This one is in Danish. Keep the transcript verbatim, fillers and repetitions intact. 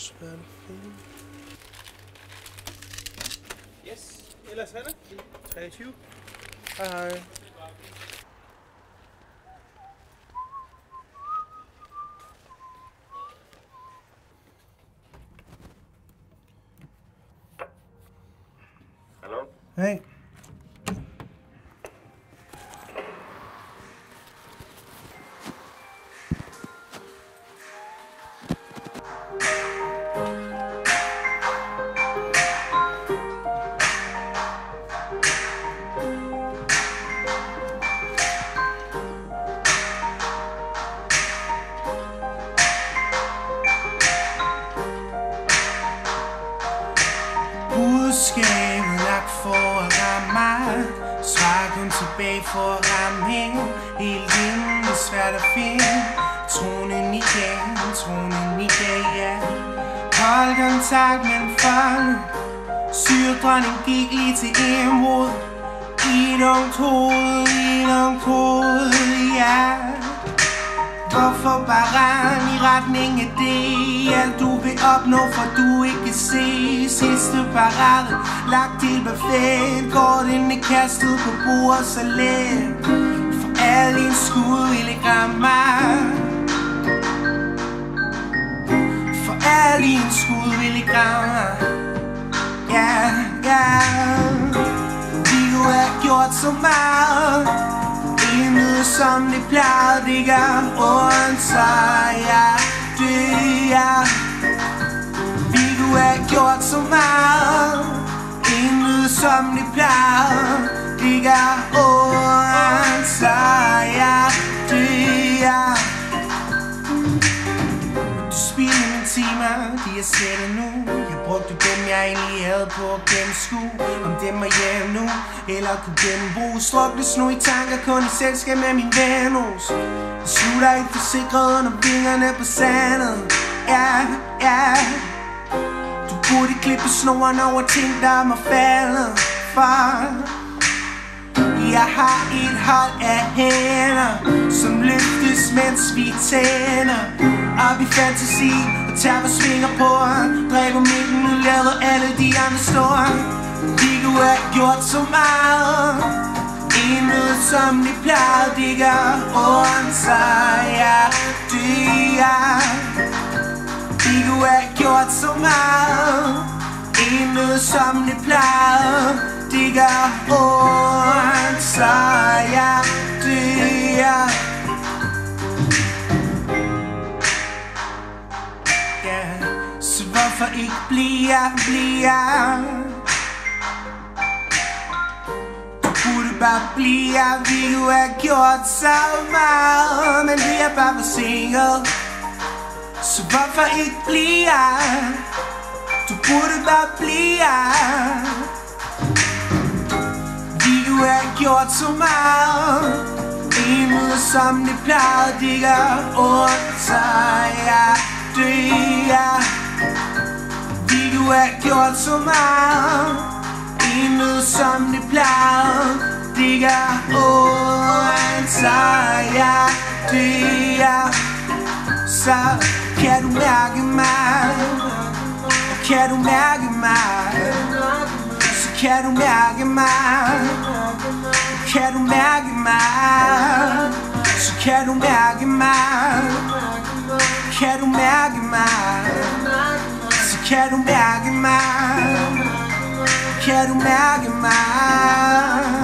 svært at finde. Yes, ellers Hanna, treogtyve. Hej hej. Hallo? Hey. Budskabet lagt for at ramme mig. Svar kun tilbage for at ramme hende. Helt inden er svært at finde. Tronen i dag, tronen i dag, ja. Hold kontakt med en fang. Syredronning gik lige til indbrud. I et ungt hoved, i et ungt hoved, ja. Hvorfor bare rende i retning af det? Alt du vil opnå, for du ikke kan se. Sidste parade, lagt til perfekt. Korten er kastet på bordet så let. For alle dine skud vil ikke ramme mig. For alle dine skud vil ikke ramme mig. Ja, ja. Vi kunne have gjort så meget. Intet som det plejede, det gør ondt, så jeg dør. Vi kunne have gjort så meget. Intet som det plejede, det gør ondt, så jeg dør. Du spilder mine timer, de er slettet nu. Jeg brugte dem, jeg egentlig havde på at gennemskue. Om dem er hjem nu, eller kunne genbruge. Strukles nu i tanker, kun i selskab med min venus. Jeg slutter ikke forsikret under vingerne på sandet. Ja, ja. Du burde klippe snoren over ting, der må falde. For jeg har et hold af hænder, som løftes, mens vi tænder. Op i fantasi og tager vores svinger på. Dræber midten og lader alle de andre stå. Vi kunne have gjort så meget. Intet som de plejede, de gør ondt, så jeg dør. Vi kunne have gjort så meget. Intet som de plejede, de gør ondt, så jeg dør. Yeah. Så hvorfor ikke bliver, bliver? Du burde bare blive. Vi kunne have gjort så meget, men det er bare forsinket. Så hvorfor ikke bliver? Du burde bare blive. Vi kunne have gjort så meget. Intet som det plejede, det gør ondt, så jeg dør. Vi kunne have gjort så meget. Intet som det plejede, det gør ondt, så jeg dør. Så kan du mærke mig? Kan du mærke mig? Så kan du mærke mig? Kan du mærke mig? Så kan du mærke mig? Kan du mærke mig? Så kan du mærke mig? Kan du mærke mig?